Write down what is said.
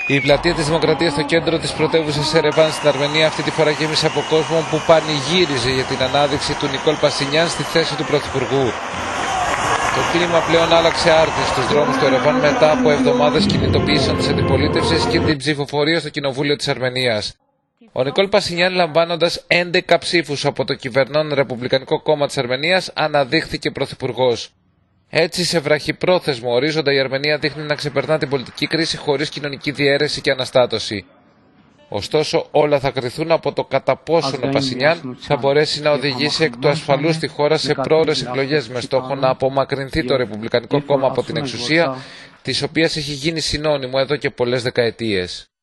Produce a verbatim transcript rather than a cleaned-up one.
Η πλατεία της Δημοκρατίας στο κέντρο της πρωτεύουσας Ερεβάν στην Αρμενία αυτή τη φορά γέμισε από κόσμο που πανηγύριζε για την ανάδειξη του Νικόλ Πασινιάν στη θέση του Πρωθυπουργού. Το κλίμα πλέον άλλαξε άρτη στους δρόμους του Ερεβάν μετά από εβδομάδες κινητοποιήσεων της αντιπολίτευσης και την ψηφοφορία στο Κοινοβούλιο της Αρμενίας. Ο Νικόλ Πασινιάν, λαμβάνοντας έντεκα ψήφους από το κυβερνών Ρεπουμπλικανικό Κόμμα της Αρμενίας, αναδείχθηκε πρωθυπουργός. Έτσι, σε βραχυπρόθεσμο ορίζοντα, η Αρμενία δείχνει να ξεπερνά την πολιτική κρίση χωρίς κοινωνική διαίρεση και αναστάτωση. Ωστόσο, όλα θα κριθούν από το κατά πόσον ο Πασινιάν θα μπορέσει να οδηγήσει εκ του ασφαλούς τη χώρα σε πρόορες εκλογές με στόχο να απομακρυνθεί το Ρεπουμπλικανικό Κόμμα από την εξουσία, της οποίας έχει γίνει συνώνυμο εδώ και πολλές δεκαετίες.